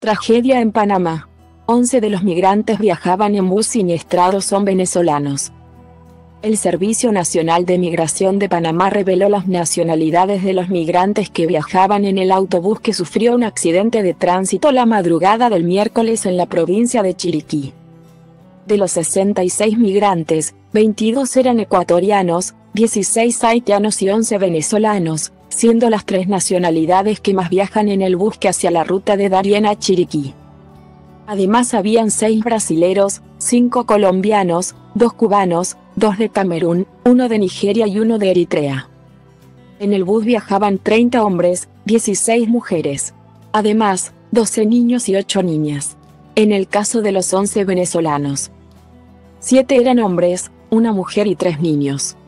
Tragedia en Panamá. 11 de los migrantes viajaban en bus siniestrados son venezolanos. El Servicio Nacional de Migración de Panamá reveló las nacionalidades de los migrantes que viajaban en el autobús que sufrió un accidente de tránsito la madrugada del miércoles en la provincia de Chiriquí. De los 66 migrantes, 22 eran ecuatorianos, 16 haitianos y 11 venezolanos, siendo las 3 nacionalidades que más viajan en el bus que hacia la ruta de Darién a Chiriquí. Además habían 6 brasileros, 5 colombianos, 2 cubanos, 2 de Camerún, 1 de Nigeria y 1 de Eritrea. En el bus viajaban 30 hombres, 16 mujeres. Además, 12 niños y 8 niñas. En el caso de los 11 venezolanos, 7 eran hombres, 1 mujer y 3 niños.